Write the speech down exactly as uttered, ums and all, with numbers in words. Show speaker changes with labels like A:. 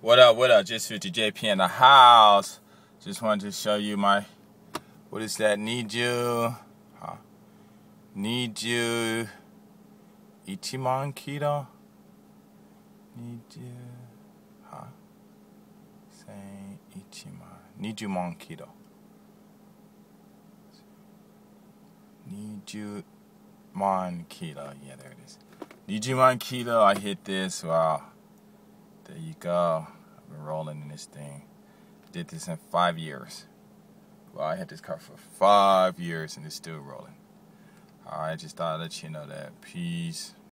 A: What up, what up? Just fifty J P in the house. Just wanted to show you my, what is that? Need you, huh? Need you, Ichiman Keto? Need you, huh? Say Ichiman. Need you Mon Keto. Need you Mon Keto. Yeah, there it is. Need you Mon Keto. I hit this. Wow. There you go. I've been rolling in this thing. Did this in five years. Well, I had this car for five years and it's still rolling. Alright, just thought I'd let you know that. Peace.